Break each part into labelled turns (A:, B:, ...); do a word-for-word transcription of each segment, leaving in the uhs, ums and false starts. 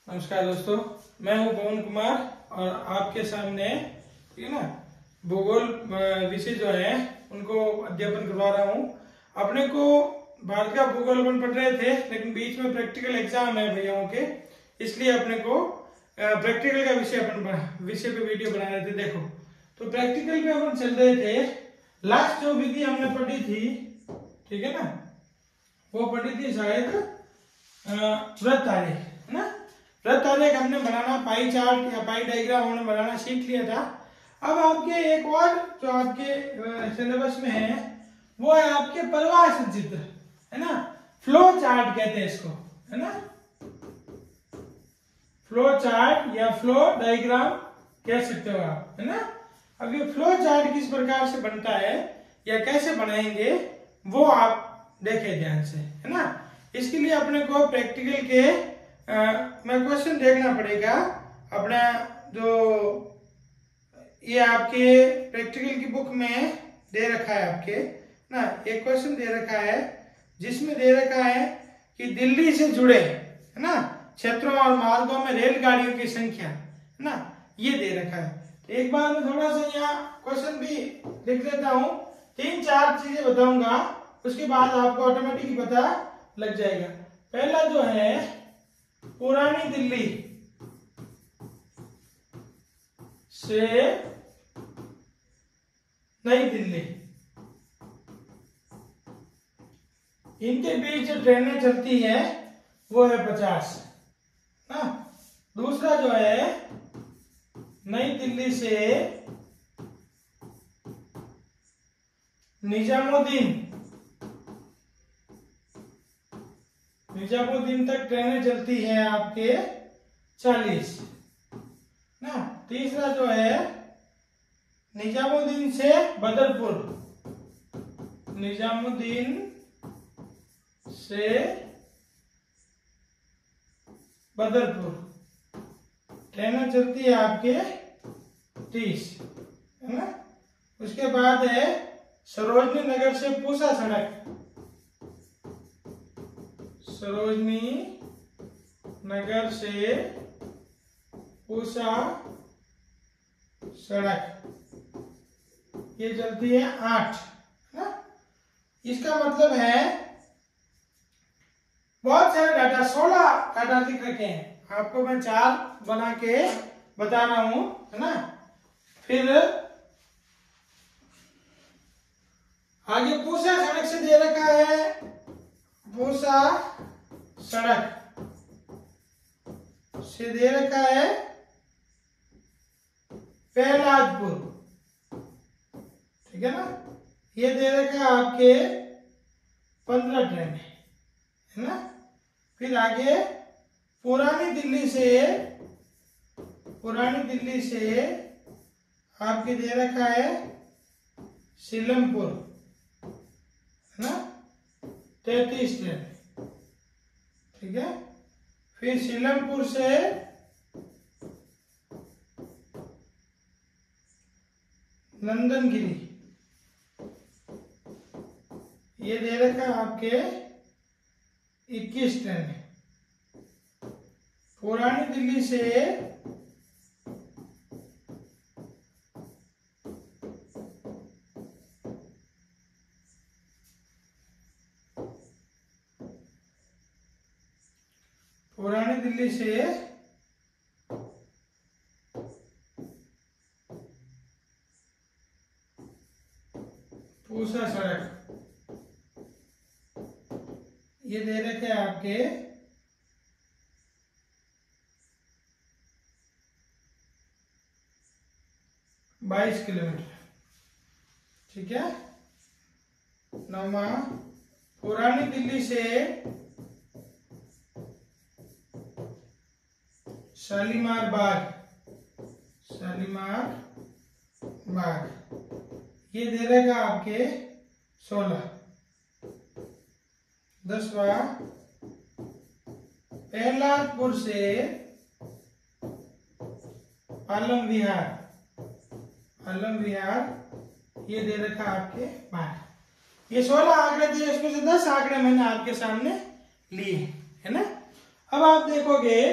A: नमस्कार दोस्तों, मैं हूं पवन कुमार और आपके सामने ठीक है ना भूगोल विषय जो है उनको अध्यापन करवा रहा हूं। अपने को भारत का भूगोल अपन पढ़ रहे थे, लेकिन बीच में प्रैक्टिकल एग्जाम है भैयाओं के, इसलिए अपने को प्रैक्टिकल का विषय अपन विषय पे वीडियो बना रहे थे। देखो तो प्रैक्टिकल पे अपन चल रहे थे। लास्ट जो विधि हमने पढ़ी थी, ठीक है ना, वो पढ़ी थी शायद वृत्त आरेख, है ना। वृत्त आरेख हमने बनाना, पाई चार्ट या पाई डायग्राम हमने बनाना सीख लिया था। अब आपके एक और जो आपके सिलेबस में है वो है आपके प्रवाह चित्र, है ना। फ्लो चार्ट कहते हैं इसको, है ना। फ्लो चार्ट या फ्लो डायग्राम कह सकते हो आप, है ना। अब ये फ्लो चार्ट किस प्रकार से बनता है या कैसे बनाएंगे वो आप देखें ध्यान से, है ना। इसके लिए अपने को प्रैक्टिकल के आ, में क्वेश्चन देखना पड़ेगा। अपना जो ये आपके प्रैक्टिकल की बुक में दे रखा है आपके ना, एक क्वेश्चन दे रखा है जिसमें दे रखा है कि दिल्ली से जुड़े, है ना, क्षेत्रों और मार्गों में रेलगाड़ियों की संख्या, है ना, ये दे रखा है। एक बार मैं थोड़ा सा यहाँ क्वेश्चन भी लिख लेता हूँ, तीन चार चीजें बताऊंगा, उसके बाद आपको ऑटोमेटिक पता लग जाएगा। पहला जो है पुरानी दिल्ली से नई दिल्ली, इनके बीच जो ट्रेनें चलती है वो है पचास ना। दूसरा जो है नई दिल्ली से निजामुद्दीन निजामुद्दीन तक ट्रेनें चलती है आपके चालीस ना। तीसरा जो है निजामुद्दीन से बदरपुर, निजामुद्दीन से बदरपुर ट्रेनें चलती है आपके तीस, है ना। उसके बाद है सरोजनी नगर से पूसा सड़क, सरोजनी नगर से पूसा सड़क, ये चलती है आठ, है ना। इसका मतलब है बहुत सारे डाटा, सोलह डाटा लिख रखे हैं, आपको मैं चार बना के बता रहा हूं, है ना। फिर आगे पूसा सड़क से दे रखा है, पूसा सड़क से दे रखा है पहलाजपुर, ठीक है ना। ये दे रखा है आपके पंद्रह ट्रेन, है ना। फिर आगे पुरानी दिल्ली से पुरानी दिल्ली से आपके दे रखा है सीलमपुर, है ना, तैतीस ट्रेन, ठीक है। फिर सीलमपुर से नंदनगिरी, ये दे रखा है आपके इक्कीस ट्रेन। पुरानी दिल्ली से पुरानी दिल्ली से पूसा सड़क, ये दे रखे हैं आपके बाईस किलोमीटर, ठीक है। नौवा पुरानी दिल्ली से शालीमार बाग, शालीमार बाग, ये दे रहेगा आपके सोलह। दसवा प्रहलादपुर से आलम विहार, आलम विहार, ये दे रखा आपके बारह। ये सोलह आंकड़े थे, इसमें से दस आंकड़े मैंने आपके सामने लिए, है ना। अब आप देखोगे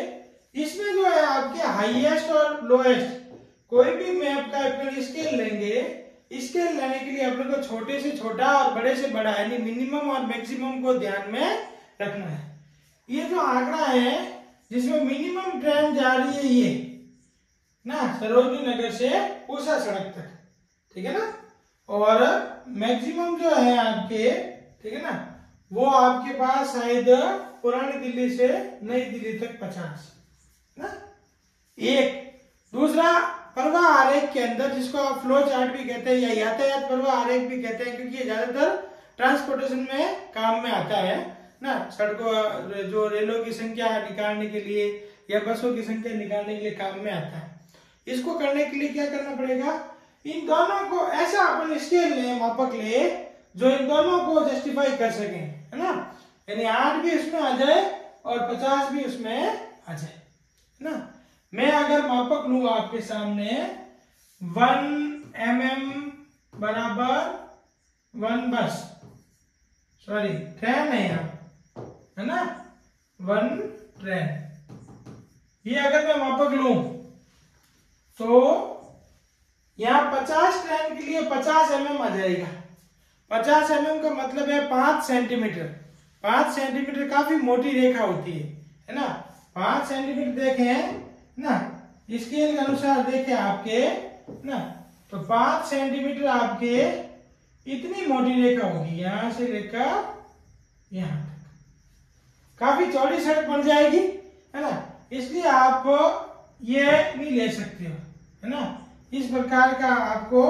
A: इसमें जो है आपके हाईएस्ट और लोएस्ट कोई भी मैप का अपन स्केल लेंगे, स्केल लेने के लिए अपने को छोटे से छोटा और बड़े से बड़ा यानी मिनिमम और मैक्सिमम को ध्यान में रखना है। ये जो आंकड़ा है जिसमें मिनिमम ट्रेन जा रही है ये ना सरोजनी नगर से पूसा सड़क तक, ठीक है ना, और मैक्सिमम जो है आपके, ठीक है ना, वो आपके पास शायद पुरानी दिल्ली से नई दिल्ली तक पचास ना। एक दूसरा प्रवाह आरेख के अंदर जिसको आप फ्लो चार्ट भी कहते हैं या यातायात प्रवाह आरेख भी कहते हैं, क्योंकि ये ज्यादातर ट्रांसपोर्टेशन में काम में आता है ना, सड़कों जो रेलों की संख्या निकालने के लिए या बसों की संख्या निकालने के लिए काम में आता है। इसको करने के लिए क्या करना पड़ेगा, इन दोनों को ऐसा अपन स्केल ले, मापक ले जो इन दोनों को जस्टिफाई कर सके, है ना, यानी आठ भी उसमें आ जाए और पचास भी उसमें आ जाए, है ना। मैं अगर मापक लूं आपके सामने वन एम एम बराबर वन बस, सॉरी ट्रेन है यहाँ, है ना, वन ट्रेन, ये अगर मैं मापक लूं तो यहाँ पचास ट्रेन के लिए पचास एम एम आ जाएगा। पचास एम एम का मतलब है पांच सेंटीमीटर। पांच सेंटीमीटर काफी मोटी रेखा होती है, है ना। पांच सेंटीमीटर देखें ना, स्केल के अनुसार देखें आपके ना, तो पांच सेंटीमीटर आपके इतनी मोटी रेखा होगी, यहां से लेकर यहां तक काफी चौड़ी सड़क बन जाएगी, है ना। इसलिए आप ये नहीं ले सकते हो, है ना, इस प्रकार का आपको,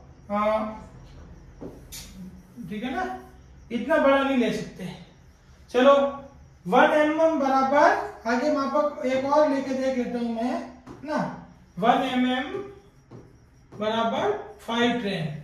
A: ठीक है ना, इतना बड़ा नहीं ले सकते। चलो वन एम एम बराबर, आगे मापक एक और लेके देख लेता हूं मैं ना, वन एम एम बराबर फाइव ट्रेन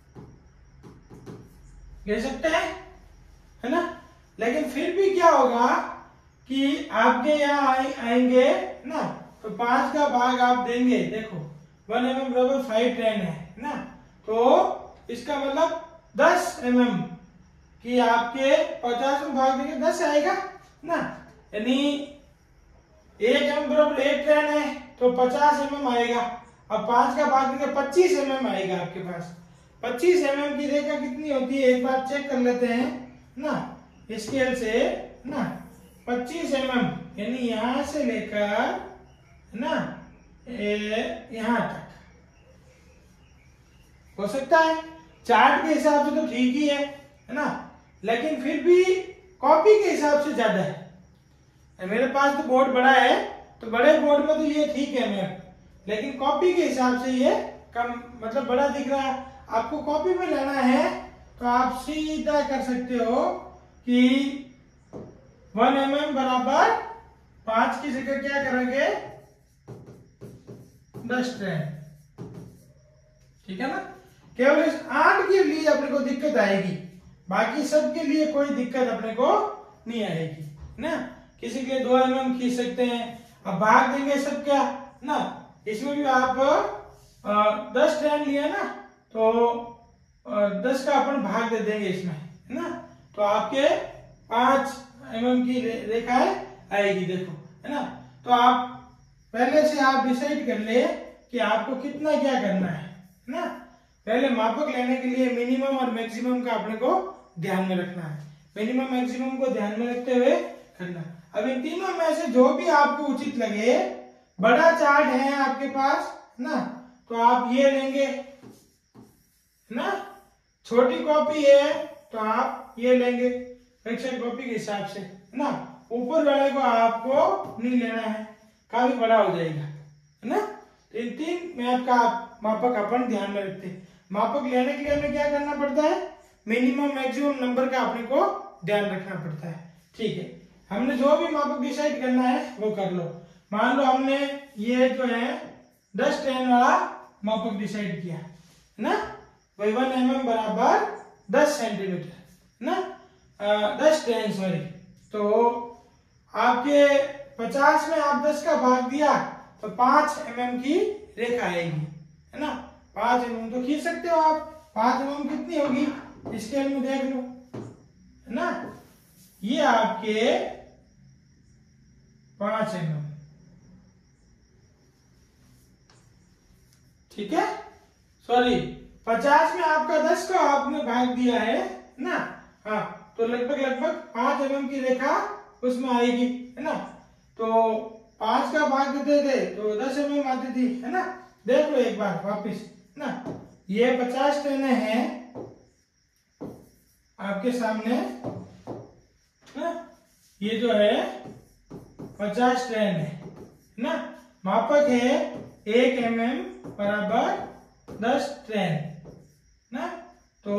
A: ले सकते हैं, है ना। लेकिन फिर भी क्या होगा कि आपके यहाँ आएंगे ना, तो पांच का भाग आप देंगे, देखो वन एम एम बराबर फाइव ट्रेन है ना, तो इसका मतलब दस एम एम कि आपके पचास में भाग देंगे दस आएगा ना, यानी एक एम बराबर एक ट्रेन है तो पचास एम एम आएगा। अब पांच का भाग देंगे पच्चीस एम एम आएगा आपके पास। पच्चीस एम एम की रेखा कितनी होती है एक बार चेक कर लेते हैं ना, स्केल से ना, पच्चीस एम एम यानी यहां से लेकर ना यहां तक हो सकता है। चार्ट के हिसाब से तो ठीक ही है, है ना, लेकिन फिर भी कॉपी के हिसाब से ज्यादा है। मेरे पास तो बोर्ड बड़ा है, तो बड़े बोर्ड में तो ये ठीक है मैप, लेकिन कॉपी के हिसाब से ये कम मतलब बड़ा दिख रहा है। आपको कॉपी में लेना है तो आप सीधा कर सकते हो कि वन एम एम बराबर पांच की जगह क्या करेंगे दस ट्रेन, ठीक है ना। केवल इस आठ के लिए अपने को दिक्कत आएगी, बाकी सब के लिए कोई दिक्कत अपने को नहीं आएगी ना। किसी के लिए दो एम एम खींच सकते हैं। अब भाग देंगे सब क्या ना, इसमें भी आप आ, दस ट्रेन लिया ना, तो आ, दस का अपन भाग दे देंगे इसमें, है ना, तो आपके पांच एम एम की रे, रेखाएं आएगी, देखो, है ना। तो आप पहले से आप डिसाइड कर ले कि आपको कितना क्या करना है, है ना। पहले मापक लेने के लिए मिनिमम और मैक्सिमम का अपने को ध्यान में रखना है। मिनिमम मैक्सिमम को ध्यान में रखते हुए करना। अब इन तीनों में से जो भी आपको उचित लगे, बड़ा चार्ट है आपके पास ना, तो आप ये लेंगे ना, छोटी कॉपी है तो आप ये लेंगे परीक्षा कॉपी के हिसाब से, है ना। ऊपर वाले को आपको नहीं लेना है, काफी बड़ा हो जाएगा, है ना। तो इन तीन मैप का मापक अपन ध्यान में रखते हैं। मापक लेने के लिए हमें क्या करना पड़ता है, मिनिमम मैक्सिमम नंबर का अपने को ध्यान रखना पड़ता है, ठीक है। हमने जो भी मापक डिसाइड करना है वो कर लो। मान लो हमने ये जो है दस ट्रेन वाला मापक डिसाइड किया, है ना, वही वन एम एम बराबर दस सेंटीमीटर ना, दस ट्रेन सॉरी, तो आपके पचास में आप दस का भाग दिया तो पांच एम एम की रेखा आएगी, है ना। पांच एम एम तो खींच सकते हो आप, पांच एम एम कितनी होगी स्केल में देख लो, है ना। ये आपके पांच एम एम ठीक है, सॉरी पचास में आपका दस को आपने भाग दिया है ना, हाँ तो लगभग लगभग पांच एम एम की रेखा उसमें आएगी, है ना। तो पांच का भाग देते थे तो दस एम एम आती थी, है ना। देख लो एक बार वापिस ना, ये पचास ट्रेनें हैं आपके सामने ना, ये जो है पचास ट्रेन है ना, मापक है एक एम एम बराबर दस ट्रेन ना। तो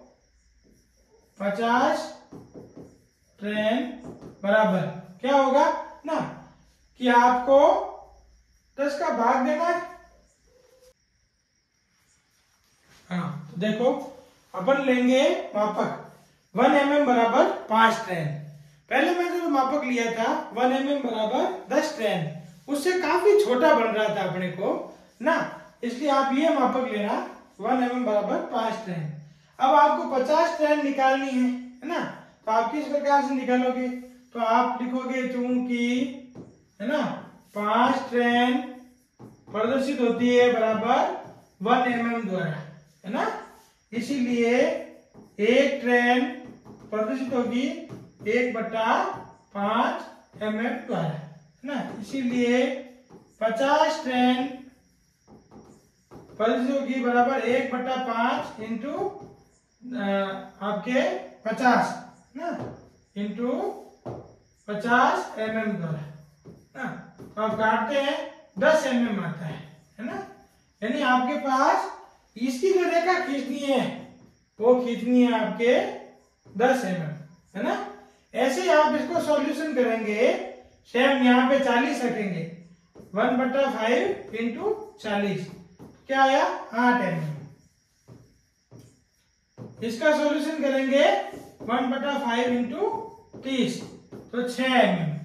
A: पचास ट्रेन बराबर क्या होगा ना कि आपको दस का भाग देना है। हाँ तो देखो अपन लेंगे मापक वन एम एम बराबर पांच ट्रेन। पहले मैंने जो मापक लिया था वन एम एम बराबर दस ट्रेन, उससे काफी छोटा बन रहा था अपने को ना, इसलिए आप ये मापक लेना वन एम एम बराबर पांच ट्रेन। अब आपको पचास ट्रेन निकालनी है, है ना। तो आप किस प्रकार से निकालोगे, तो आप लिखोगे चूंकि है ना पांच ट्रेन प्रदर्शित होती है बराबर वन एम एम द्वारा, है ना, इसीलिए एक ट्रेन प्रदर्शित होगी एक बटा पांच एम एम द्वारा, है ना। इसीलिए पचास ट्रेन प्रदर्शित होगी बराबर एक बटा पांच इंटू आपके पचास ना, इंटू पचास एम एम द्वारा ना। तो आप काटते हैं दस एम एम आता है, है ना। यानी आपके पास इसकी जो रेखा खींचनी है वो खींचनी है आपके दस एम एम, है ना। ऐसे ही आप इसको सॉल्यूशन करेंगे, सेम यहाँ पे चालीस रखेंगे, वन बटा फाइव इंटू चालीस क्या आया आठ एम एम। इसका सॉल्यूशन करेंगे वन बटा फाइव इंटू तीस तो छह एम एम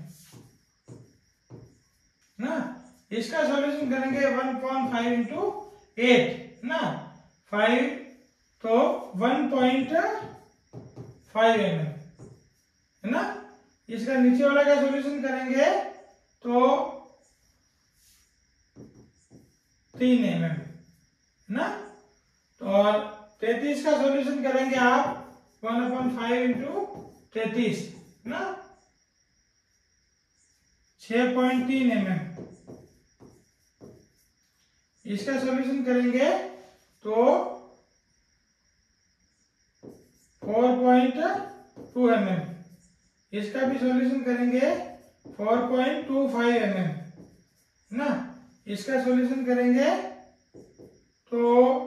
A: ना। इसका सॉल्यूशन करेंगे one point five into eight ना, फाइव तो one point five M M, है ना। इसका नीचे वाला का सॉल्यूशन करेंगे तो तीन एम एम, है ना। तो और तैतीस का सॉल्यूशन करेंगे आप वन अपॉइंट फाइव इंटू तैतीस ना, छह पॉइंट तीन एम एम। इसका सॉल्यूशन करेंगे तो four point two M M. इसका भी सॉल्यूशन करेंगे four point two five M M ना। इसका सॉल्यूशन करेंगे तो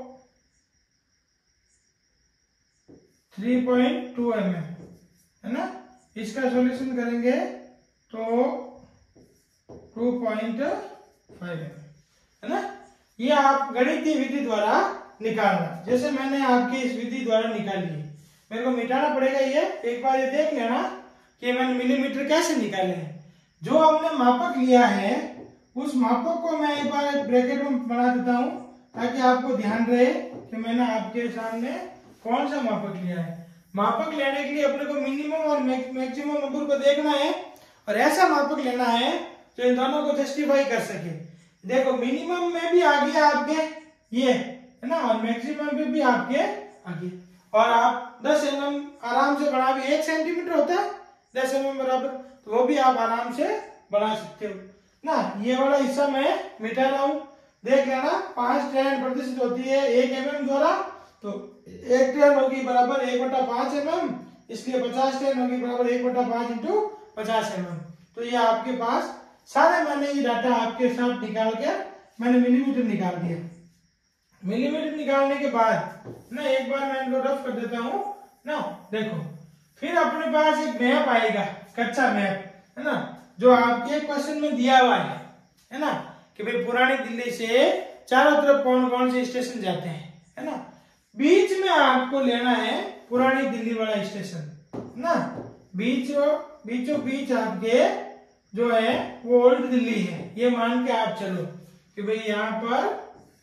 A: three point two M M, है ना। इसका सॉल्यूशन करेंगे तो two point five M M, है ना। ये आप गणितीय विधि द्वारा निकालना, जैसे मैंने आपकी इस विधि द्वारा निकाली है। मेरे को मिटाना पड़ेगा ये, एक बार ये देख लेना कि मैंने मिलीमीटर कैसे निकाले हैं। जो हमने मापक लिया है उस मापक को मैं एक बार ब्रैकेट में बना देता हूं ताकि आपको ध्यान रहे कि मैंने आपके सामने कौन सा मापक लिया है। मापक लेने के लिए अपने को मिनिमम और मैक्सिमम नंबर को देखना है और ऐसा मापक लेना है जो इन दोनों को जस्टिफाई कर सके। देखो मिनिमम में भी आ गया आपके ये, है ना, और मैक्सिमम में भी आपके आगे। और आप दस एम एम आराम से बढ़ा भी, एक सेंटीमीटर होता है दस एम एम बराबर, तो वो भी आप आराम से बढ़ा सकते हो ना। ये वाला हिस्सा मैं मिटा रहा हूं, देख लेना। पांच ट्रेन प्रदर्शित होती है एक एम एम द्वारा, तो एक ट्रेन होगी बराबर एक बटा पांच एम एम, इसलिए पचास ट्रेन होगी बराबर एक बटा पांच इंटू पचास एम एम। तो ये आपके पास सारे मैंने ये डाटा आपके साथ निकाल के मैंने मिलीमीटर निकाल दिया। मिलीमीटर निकालने के बाद ना एक बार मैं इनको रफ कर देता हूं ना। देखो फिर अपने पास एक मैप आएगा, कच्चा मैप, है ना, जो आपके क्वेश्चन में दिया हुआ है, है ना, कि भाई पुरानी दिल्ली से चारों तरफ कौन कौन से स्टेशन जाते हैं, है ना। बीच में आपको लेना है पुरानी दिल्ली वाला स्टेशन ना। बीच बीचों बीच आपके जो है वो ओल्ड दिल्ली है, ये मान के आप चलो कि भाई यहाँ पर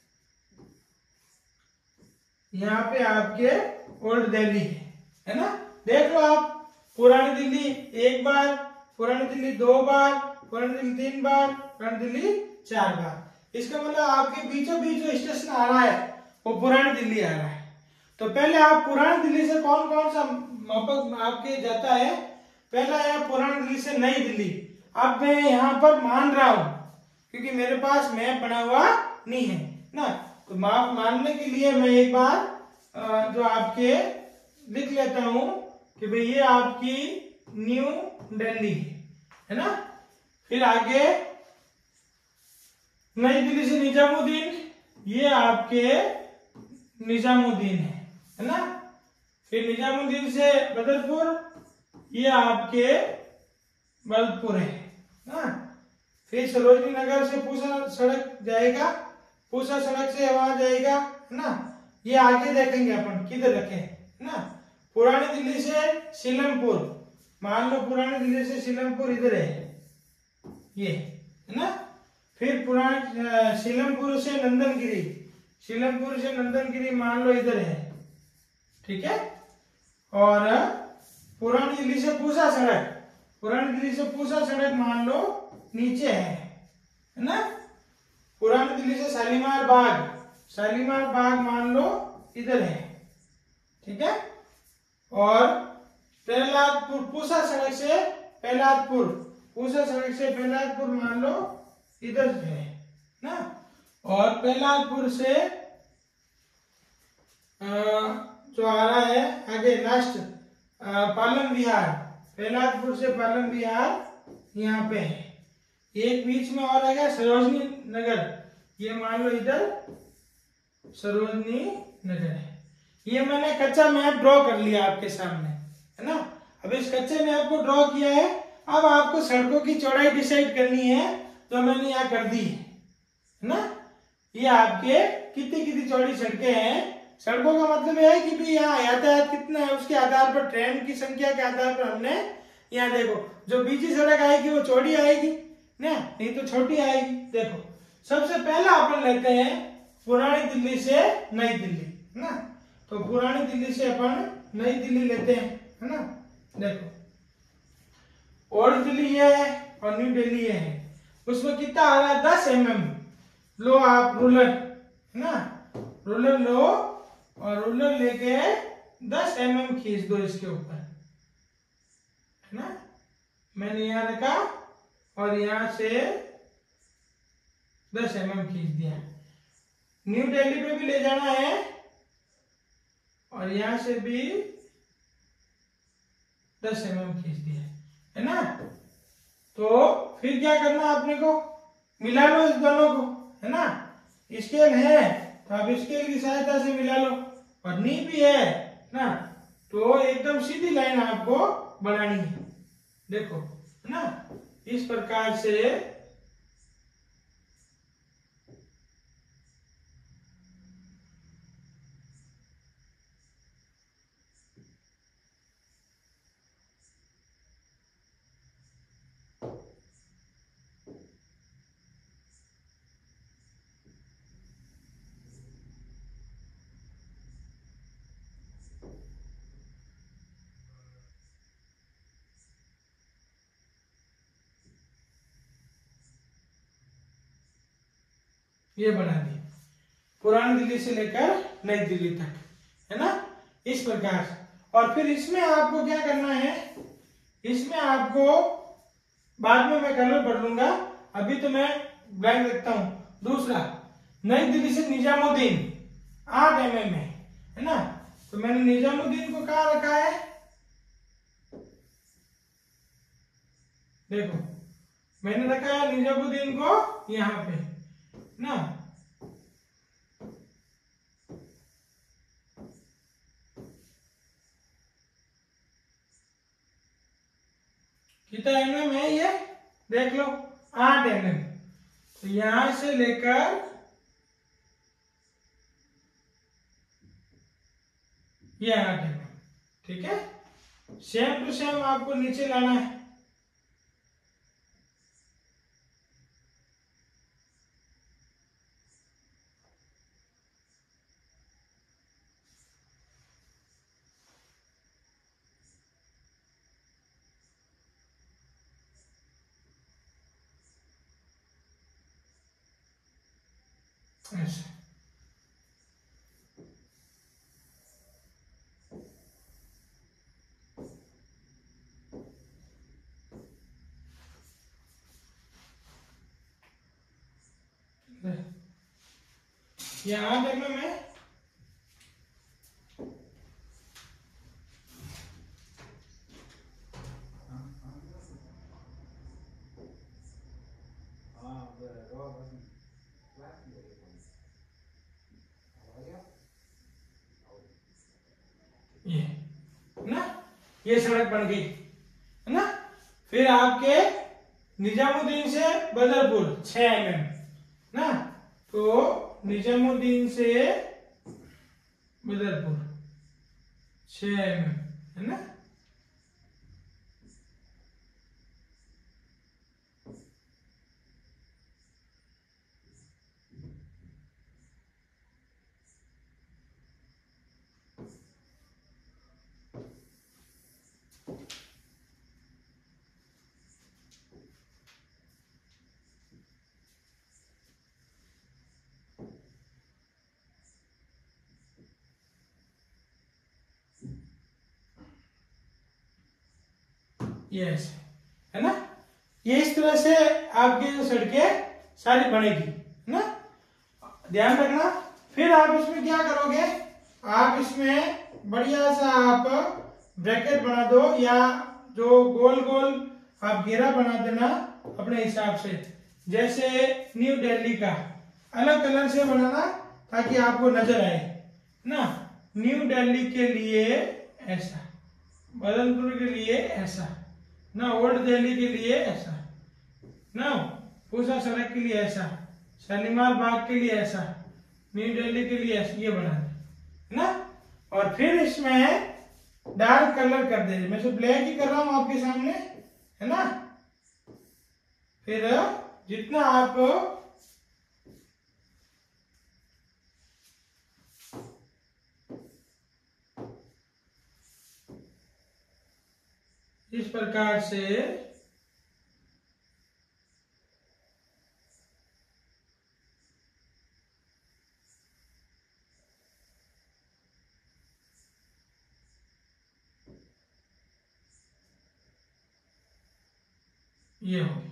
A: यहाँ पे आपके ओल्ड दिल्ली है, है ना। देख लो आप, पुरानी दिल्ली एक बार, पुरानी दिल्ली दो बार, पुरानी दिल्ली तीन बार, पुरानी दिल्ली चार बार। इसका मतलब आपके बीचों बीच जो स्टेशन आ रहा है वो पुरानी दिल्ली आ रहा है। तो पहले आप पुरानी दिल्ली से कौन कौन सा मापक आपके जाता है, पहला है पुरानी दिल्ली से नई दिल्ली। अब मैं यहाँ पर मान रहा हूं क्योंकि मेरे पास मैप बना हुआ नहीं है ना, तो माप मानने के लिए मैं एक बार जो आपके लिख लेता हूं कि भाई ये आपकी न्यू दिल्ली है ना। फिर आगे नई दिल्ली से निजामुद्दीन, ये आपके निजामुद्दीन है है ना। फिर निजामुद्दीन से बदरपुर, ये आपके बलदपुर है ना। फिर सरोजनी नगर से पूसा सड़क जाएगा, पूसा सड़क से वहां जाएगा है ना। ये आगे देखेंगे अपन किधर रखे है ना। पुरानी दिल्ली से सीलमपुर, मान लो पुरानी दिल्ली से सीलमपुर इधर है ये है ना। फिर पुरानी सीलमपुर से नंदनगिरी, सीलमपुर से नंदनगिरी मान लो इधर है, ठीक है। और पुरानी दिल्ली से पूसा सड़क, पुरानी दिल्ली से पूसा सड़क मान लो नीचे है है ना। पुरानी दिल्ली से शालीमार बाग, शालीमार बाग मान लो इधर है, ठीक है। और प्रहलादपुर, पूसा सड़क से प्रहलादपुर, पूसा सड़क से प्रहलादपुर मान लो इधर है ना। और प्रहलादपुर से जो आ रहा है आगे लास्ट पालम विहार, प्रहलादपुर से पालम विहार यहाँ पे है। एक बीच में और आ गया सरोजनी नगर, ये मान लो इधर सरोजनी नगर है। ये मैंने कच्चा मैप ड्रॉ कर लिया आपके सामने है ना। अब इस कच्चे मैप को ड्रॉ किया है, अब आपको सड़कों की चौड़ाई डिसाइड करनी है, तो मैंने यहाँ कर दी है ना। ये आपके कितनी कितनी चौड़ी सड़कें हैं, सड़कों का मतलब यह है कि भी यहाँ यातायात कितना है उसके आधार पर, ट्रेन की संख्या के आधार पर हमने यहाँ देखो जो बीची सड़क आएगी वो चौड़ी आएगी ना, नहीं तो छोटी आएगी। देखो सबसे पहला अपन लेते हैं पुरानी दिल्ली से नई दिल्ली है ना। तो पुरानी दिल्ली से अपन नई दिल्ली लेते हैं है ना। देखो ओल्ड दिल्ली ये है और न्यू दिल्ली ये है, उसमें कितना आ रहा है दस एम एम। लो आप रूलर है ना, रूलर लो और रूलर लेके दस एम एम खींच दो इसके ऊपर है ना। मैंने यहां रखा और यहां से दस एम एम खींच दिया। न्यू दिल्ली पे भी ले जाना है और यहां से भी दस एम एम खींच दिया है ना। तो फिर क्या करना आपने को, मिला लो इस दोनों को है ना। स्केल है तो आप स्केल की सहायता से मिला लो, और नी भी है ना, तो एकदम सीधी लाइन आपको बनानी है। देखो है ना, इस प्रकार से ये बना दी पुरानी दिल्ली से लेकर नई दिल्ली तक है ना, इस प्रकार। और फिर इसमें आपको क्या करना है, इसमें आपको बाद में मैं कलर भर लूंगा, अभी तो मैं ब्लैंक रखता हूं। दूसरा नई दिल्ली से निजामुद्दीन आठ एम एम है है ना। तो मैंने निजामुद्दीन को कहाँ रखा है, देखो मैंने रखा है निजामुद्दीन को यहाँ पे ना। कितना एम एम है ये देख लो, आठ एम एम। तो यहां से लेकर ये आठ एम एम, ठीक है। सेम टू सेम आपको नीचे लाना है। ऐसे। यहां देखना मैं ये ना, ये सड़क बन गई है ना। फिर आपके निजामुद्दीन से बदरपुर छह एम एम ना, तो निजामुद्दीन से बदरपुर छह एम एम है ना। यस है ना। ये इस तरह से आपकी जो सड़कें सारी बनेगी ना, ध्यान रखना। फिर आप इसमें क्या करोगे, आप इसमें बढ़िया सा आप ब्रैकेट बना दो या जो गोल गोल आप घेरा बना देना अपने हिसाब से। जैसे न्यू दिल्ली का अलग कलर से बनाना ताकि आपको नजर आए ना। न्यू दिल्ली के लिए ऐसा, बदरपुर के लिए ऐसा ना, ओल्ड दिल्ली के लिए ऐसा ना, पूसा सड़क के लिए ऐसा, शालीमार बाग के लिए ऐसा, न्यू दिल्ली के लिए ऐसा, ये बना दे ना। और फिर इसमें डार्क कलर कर दे, मैं तो ब्लैक ही कर रहा हूं आपके सामने है ना। फिर जितना आप इस प्रकार से ये होगी।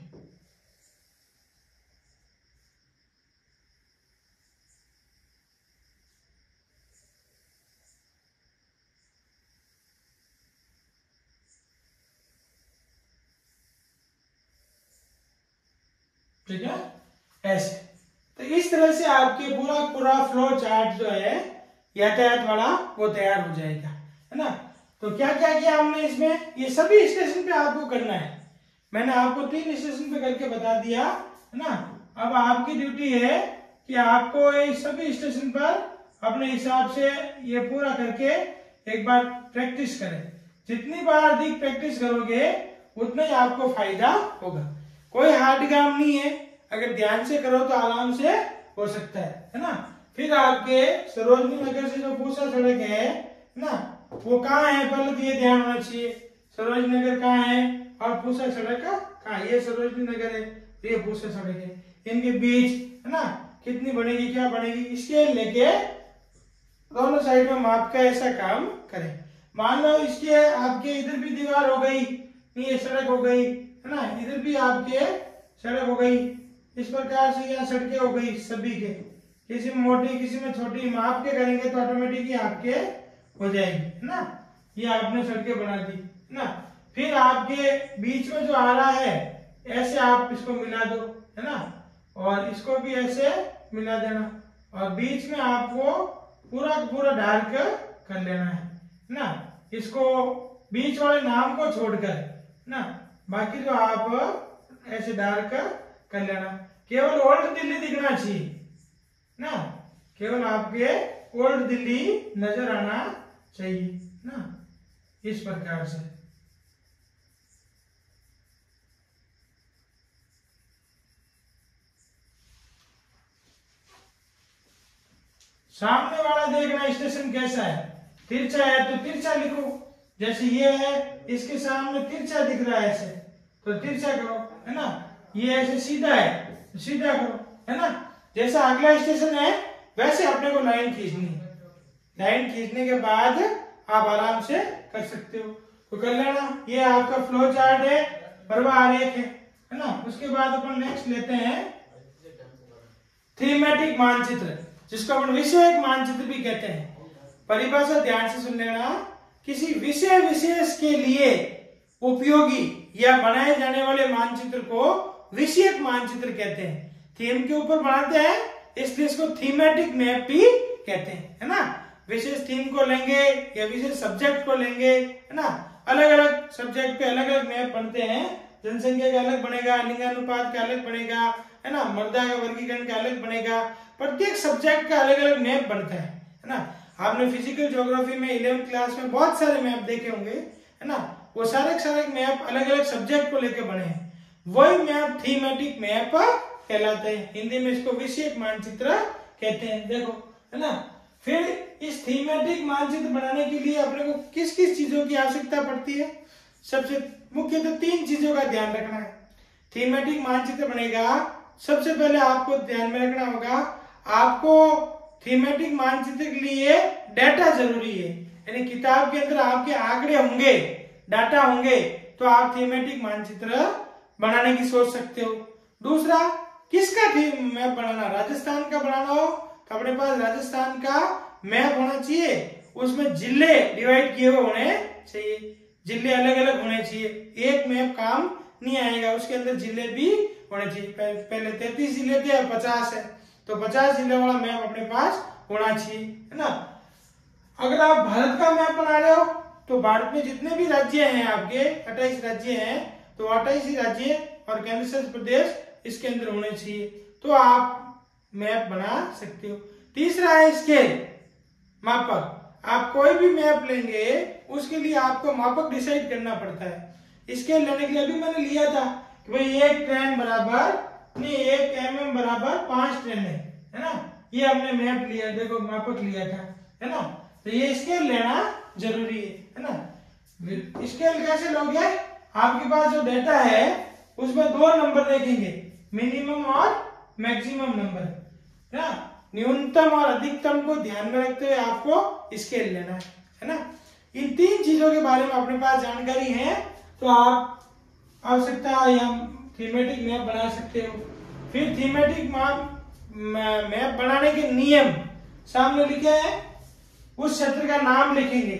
A: ठीक है, ऐसे। तो इस तरह से आपके पूरा पूरा फ्लो चार्ट जो है यातायात वाला वो तैयार हो जाएगा है ना। तो क्या क्या किया हमने इसमें, ये सभी स्टेशन पे आपको करना है। मैंने आपको तीन स्टेशन पे करके बता दिया है ना। अब आपकी ड्यूटी है कि आपको ये सभी स्टेशन पर अपने हिसाब से ये पूरा करके एक बार प्रैक्टिस करें। जितनी बार अधिक प्रैक्टिस करोगे उतना ही आपको फायदा होगा। कोई हार्ड काम नहीं है, अगर ध्यान से करो तो आराम से हो सकता है है ना। फिर आपके सरोजनी नगर से जो पूसा सड़क है ना, वो कहाँ है पहले तो ये ध्यान होना चाहिए। सरोजनी नगर कहाँ है और पूसा सड़क कहाँ है। ये सरोजनी नगर है, ये पूसा सड़क है, इनके बीच है ना कितनी बनेगी क्या बनेगी, इसके लेके दोनों साइड में माप का ऐसा काम करें। मान लो इसके आपके इधर भी दीवार हो गई, ये सड़क हो गई है ना, इधर भी आपके सड़क हो गई। इस प्रकार से यहाँ सड़कें हो गई सभी के, किसी में मोटी किसी में छोटी, माप के करेंगे तो ऑटोमेटिकली आपके हो जाएगी है ना। ये आपने सड़कें बना दी है ना। फिर आपके बीच में जो आ रहा है ऐसे आप इसको मिला दो है ना, और इसको भी ऐसे मिला देना, और बीच में आपको पूरा पूरा डार्क कर लेना है ना। इसको बीच वाले नाम को छोड़कर ना, बाकी जो आप ऐसे डार्क कर लेना। केवल ओल्ड दिल्ली दिखना चाहिए ना, केवल आपके ओल्ड दिल्ली नजर आना चाहिए ना, इस प्रकार से। सामने वाला देखना स्टेशन कैसा है, तिरछा है तो तिरछा लिखो। जैसे ये है इसके सामने तिरछा दिख रहा है ऐसे तो तिरछा करो है ना। ये ऐसे सीधा है तो सीधा करो है ना। जैसा अगला स्टेशन है वैसे अपने को लाइन खींचनी है। लाइन खींचने के बाद आप आराम से कर सकते हो, तो कर लेना। ये आपका फ्लो चार्ट है, प्रवाह आरेख है, है ना। उसके बाद अपन नेक्स्ट लेते हैं थीमेटिक मानचित्र, जिसको अपन विषयक मानचित्र भी कहते हैं। परिभाषा ध्यान से सुन लेना। किसी विषय विशेष के लिए उपयोगी या बनाए जाने वाले मानचित्र को विषयक मानचित्र कहते हैं। थीम के ऊपर बनाते हैं इसलिए इसको थीमेटिक मैप भी कहते हैं, है ना। विशेष थीम को लेंगे या विशेष सब्जेक्ट को लेंगे, है ना। अलग अलग सब्जेक्ट पे अलग अलग मैप बनते हैं। जनसंख्या का अलग बनेगा, लिंगानुपात का अलग बनेगा, है ना, मर्दा का वर्गीकरण का अलग बनेगा। प्रत्येक सब्जेक्ट का अलग अलग मैप बनता है, है ना। आपने फिजिकल ज्योग्राफी में इलेवेंथ क्लास में बहुत सारे मैप देखे होंगे, है ना। वो सारे सारे मैप अलग अलग सब्जेक्ट को लेकर बने हैं, वही मैप थीमेटिक मैप कहलाते हैं। हिंदी में इसको विषयक मानचित्र कहते हैं, देखो, है ना। फिर इस थीमेटिक मानचित्र बनाने के लिए अपने को किस किस चीजों की आवश्यकता पड़ती है? सबसे मुख्यतः तीन चीजों का ध्यान रखना है। थीमेटिक मानचित्र बनेगा, सबसे पहले आपको ध्यान में रखना होगा, आपको थीमेटिक मानचित्र के लिए डाटा जरूरी है। यानी किताब के अंदर आपके आंकड़े होंगे, डाटा होंगे, तो आप थीमेटिक मानचित्र बनाने की सोच सकते हो। दूसरा, किसका थीम मैप बनाना? राजस्थान का बनाना हो तो अपने पास राजस्थान का मैप होना चाहिए, उसमें जिले डिवाइड किए हुए होने चाहिए, जिले अलग अलग होने चाहिए। एक मैप काम नहीं आएगा, उसके अंदर जिले भी होने चाहिए। पहले तैतीस जिले थे, अब पचास है, तो पचास जिले वाला मैप अपने पास होना चाहिए, है ना। अगर आप भारत का मैप बना रहे हो तो भारत में जितने भी राज्य हैं, आपके अट्ठाईस राज्य हैं, तो अट्ठाईस ही राज्य और केंद्र शासित प्रदेश इसके अंदर होने चाहिए, तो आप मैप बना सकते हो। तीसरा है स्केल, मापक। आप कोई भी मैप लेंगे उसके लिए आपको मापक डिसाइड करना पड़ता है। स्केल लेने के लिए अभी मैंने लिया था कि भाई एक ट्रेन बराबर नहीं, एक एम एम बराबर पांच ट्रेन है, है ना। ये हमने मैप लिया, देखो मापक लिया था, है ना। तो ये स्केल लेना जरूरी है, है ना। स्केल कैसे लोगे? आपके पास जो डेटा है उसमें दो नंबर देखेंगे, मिनिमम और मैक्सिमम नंबर, है ना। न्यूनतम और अधिकतम को ध्यान में रखते हुए आपको स्केल लेना है, है ना। इन तीन चीजों के बारे में अपने पास जानकारी है तो आप आवश्यकता या थीमेटिक मैप बना सकते हो। फिर थीमेटिक मैप बनाने के नियम सामने लिखे हैं, उस क्षेत्र का नाम लिखेंगे।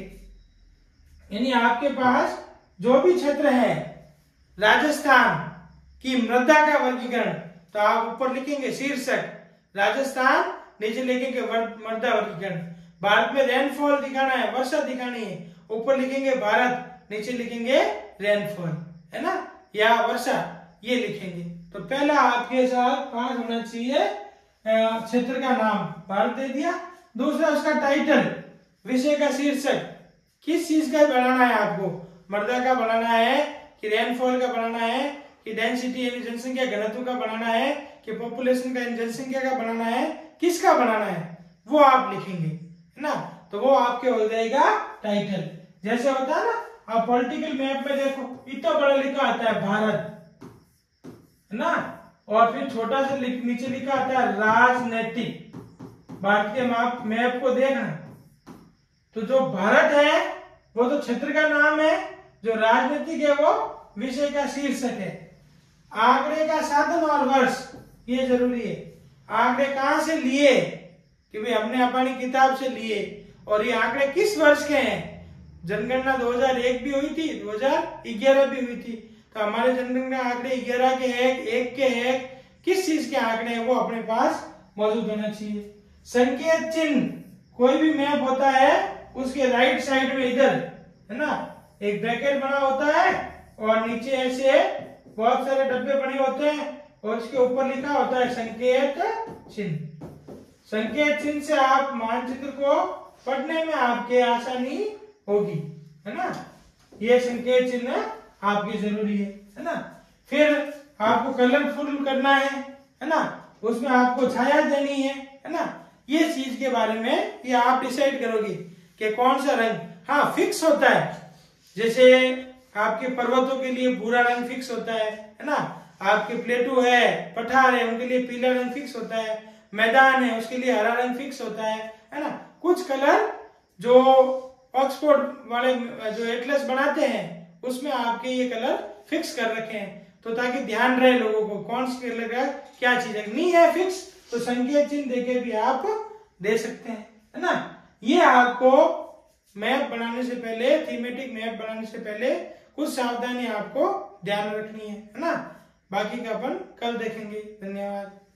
A: यानी आपके पास जो भी क्षेत्र है, राजस्थान की मृदा का वर्गीकरण, तो आप ऊपर लिखेंगे शीर्षक राजस्थान, नीचे लिखेंगे मृदा वर्गीकरण। भारत में रेनफॉल दिखाना है, वर्षा दिखानी है, ऊपर लिखेंगे भारत, नीचे लिखेंगे रेनफॉल, है ना, या वर्षा, ये लिखेंगे। तो पहला आपके साथ पास होना चाहिए क्षेत्र का नाम, भारत दे दिया। दूसरा उसका टाइटल, विषय का शीर्षक, किस चीज का बनाना है आपको, मृदा का बनाना है कि रेनफॉल का बनाना है कि डेंसिटी यानी जनसंख्या घनत्व का बनाना है कि पॉपुलेशन का जनसंख्या का बनाना है, किसका बनाना है वो आप लिखेंगे, है ना। तो वो आपके हो जाएगा टाइटल। जैसे होता है ना, आप पॉलिटिकल मैप में देखो इतना बड़ा लिखा आता है भारत, है ना, और फिर छोटा सा नीचे लिखा आता है राजनीतिक। भारत के मैप मैप को देखना, तो जो भारत है वो तो क्षेत्र का नाम है, जो राजनीतिक है वो विषय का शीर्षक है। आंकड़े का साधन और वर्ष ये जरूरी है। आंकड़े कहां से लिए कि भाई हमने अपनी किताब से लिए, और ये आंकड़े किस वर्ष के हैं। जनगणना दो हज़ार एक भी हुई थी, दो हज़ार ग्यारह भी हुई थी, तो हमारे जनगणना आंकड़े ग्यारह के हैं, एक के हैं, किस चीज के आंकड़े हैं वो अपने पास मौजूद होना चाहिए। संकेत चिन्ह, कोई भी मैप होता है उसके राइट साइड में इधर, है ना, एक ब्रैकेट बना होता है और नीचे ऐसे बहुत सारे डब्बे बने होते हैं और इसके ऊपर लिखा होता है संकेत चिन्ह। संकेत चिन्ह से आप मानचित्र को पढ़ने में आपके आसानी होगी, है ना। ये संकेत चिन्ह आपकी जरूरी है, है ना। फिर आपको कलरफुल करना है, है ना, उसमें आपको छाया देनी है, है ना। ये चीज के बारे में ये आप डिसाइड करोगे कि कौन सा रंग, हाँ फिक्स होता है। जैसे आपके पर्वतों के लिए भूरा रंग फिक्स होता है, है ना। आपके प्लेटू है, पठार है, उनके लिए पीला रंग फिक्स होता है। मैदान है उसके लिए हरा रंग फिक्स होता है है ना। कुछ कलर जो ऑक्सफोर्ड वाले जो एटलस बनाते हैं उसमें आपके ये कलर फिक्स कर रखे हैं, तो ताकि ध्यान रहे लोगों को कौन सी कलर का क्या चीज है। नहीं है फिक्स तो संकेत चिन्ह देके भी आप दे सकते हैं, है ना। ये आपको मैप बनाने से पहले, थीमेटिक मैप बनाने से पहले कुछ सावधानी आपको ध्यान रखनी है, है ना। बाकी का अपन कल देखेंगे। धन्यवाद।